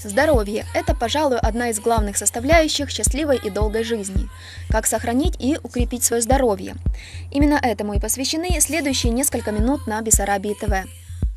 Здоровье – это, пожалуй, одна из главных составляющих счастливой и долгой жизни. Как сохранить и укрепить свое здоровье? Именно этому и посвящены следующие несколько минут на Бессарабии ТВ.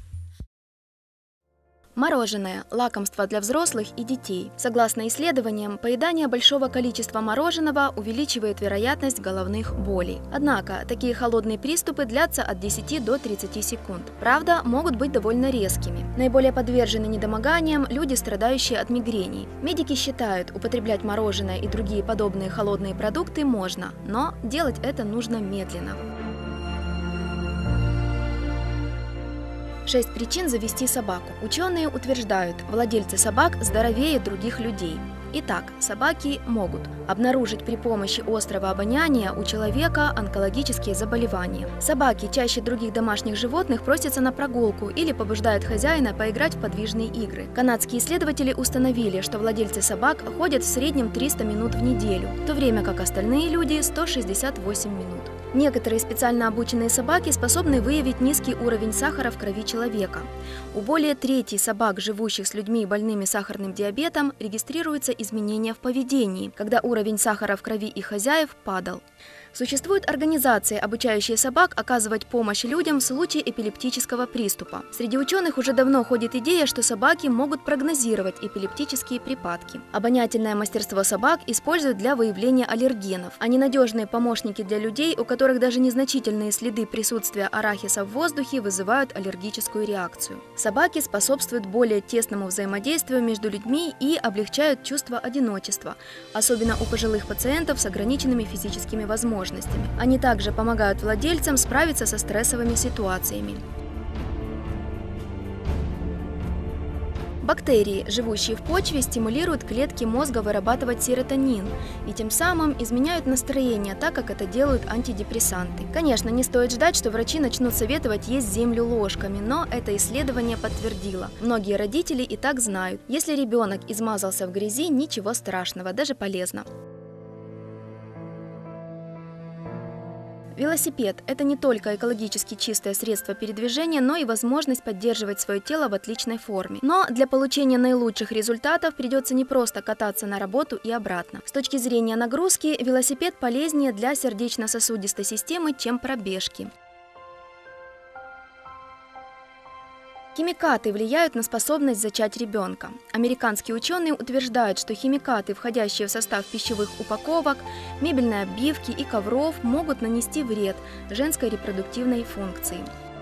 Мороженое – лакомство для взрослых и детей. Согласно исследованиям, поедание большого количества мороженого увеличивает вероятность головных болей. Однако, такие холодные приступы длятся от 10 до 30 секунд. Правда, могут быть довольно резкими. Наиболее подвержены недомоганиям люди, страдающие от мигрений. Медики считают, употреблять мороженое и другие подобные холодные продукты можно, но делать это нужно медленно. 6 причин завести собаку. Ученые утверждают, владельцы собак здоровее других людей. Итак, собаки могут обнаружить при помощи острого обоняния у человека онкологические заболевания. Собаки чаще других домашних животных просятся на прогулку или побуждают хозяина поиграть в подвижные игры. Канадские исследователи установили, что владельцы собак ходят в среднем 300 минут в неделю, в то время как остальные люди – 168 минут. Некоторые специально обученные собаки способны выявить низкий уровень сахара в крови человека. У более трети собак, живущих с людьми больными сахарным диабетом, регистрируются изменения в поведении, когда уровень сахара в крови их хозяев падал. Существуют организации, обучающие собак оказывать помощь людям в случае эпилептического приступа. Среди ученых уже давно ходит идея, что собаки могут прогнозировать эпилептические припадки. Обонятельное мастерство собак используют для выявления аллергенов. Они надежные помощники для людей, у которых даже незначительные следы присутствия арахиса в воздухе вызывают аллергическую реакцию. Собаки способствуют более тесному взаимодействию между людьми и облегчают чувство одиночества, особенно у пожилых пациентов с ограниченными физическими возможностями. Они также помогают владельцам справиться со стрессовыми ситуациями. Бактерии, живущие в почве, стимулируют клетки мозга вырабатывать серотонин и тем самым изменяют настроение, так как это делают антидепрессанты. Конечно, не стоит ждать, что врачи начнут советовать есть землю ложками, но это исследование подтвердило. Многие родители и так знают, если ребенок измазался в грязи, ничего страшного, даже полезно. Велосипед – это не только экологически чистое средство передвижения, но и возможность поддерживать свое тело в отличной форме. Но для получения наилучших результатов придется не просто кататься на работу и обратно. С точки зрения нагрузки, велосипед полезнее для сердечно-сосудистой системы, чем пробежки. Химикаты влияют на способность зачать ребенка. Американские ученые утверждают, что химикаты, входящие в состав пищевых упаковок, мебельной обивки и ковров, могут нанести вред женской репродуктивной функции.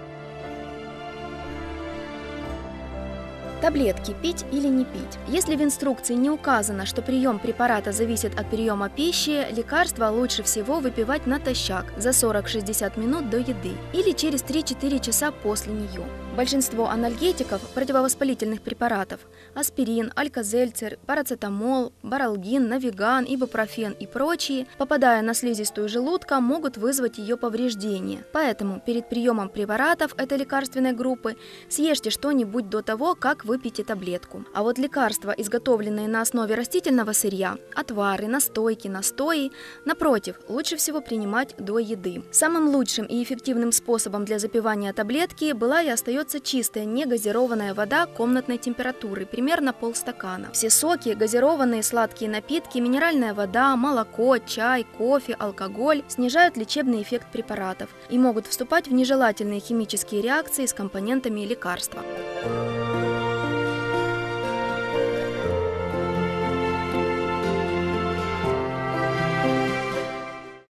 Таблетки пить или не пить. Если в инструкции не указано, что прием препарата зависит от приема пищи, лекарство лучше всего выпивать натощак за 40-60 минут до еды или через 3-4 часа после нее. Большинство анальгетиков, противовоспалительных препаратов – аспирин, алька-зельцер, парацетамол, баралгин, навиган, ибупрофен и прочие, попадая на слизистую желудка, могут вызвать ее повреждение. Поэтому перед приемом препаратов этой лекарственной группы съешьте что-нибудь до того, как выпьете таблетку. А вот лекарства, изготовленные на основе растительного сырья, отвары, настойки, настои, напротив, лучше всего принимать до еды. Самым лучшим и эффективным способом для запивания таблетки была и остается чистая негазированная вода комнатной температуры, примерно полстакана. Все соки, газированные сладкие напитки, минеральная вода, молоко, чай, кофе, алкоголь снижают лечебный эффект препаратов и могут вступать в нежелательные химические реакции с компонентами лекарства.